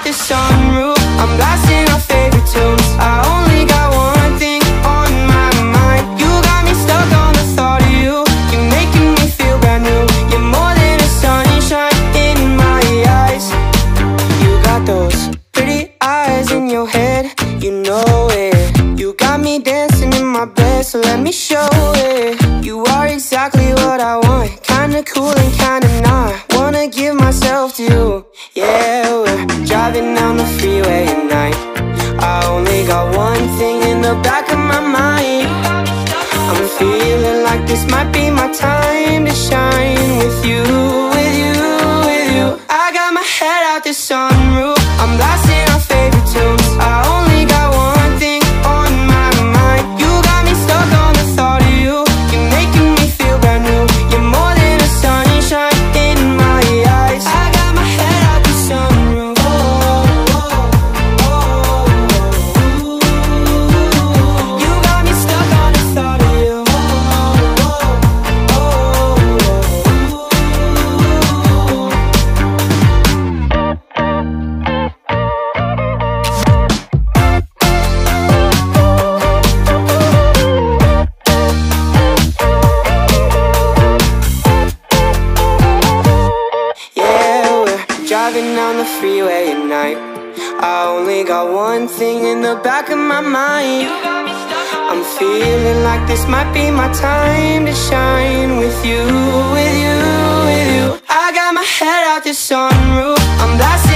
the sunroof, I'm blasting our favorite tunes. I only got one thing on my mind. You got me stuck on the thought of you. You're making me feel brand new. You're more than a sunshine in my eyes. You got those pretty eyes in your head, you know it. You got me dancing in my bed, so let me show it. You are exactly what I want, kinda cool and kinda not. Wanna give myself to you. Yeah, we're driving down the freeway at night. I only got one thing in the back of my mind. I'm feeling like this might be my time to shine with you, with you, with you. I got my head out the sunroof, I'm blasting our favorite tunes. I only got one thing on my mind. You got me stuck on the thought of you. You're making me feel brand new. You're more than a sunshine in my eyes. I got my head out the sunroof. You got me stuck on the thought of you. Driving down the freeway at night. I only got one thing in the back of my mind. I'm feeling like this might be my time to shine with you, with you, with you. I got my head out the sunroof, I'm blasting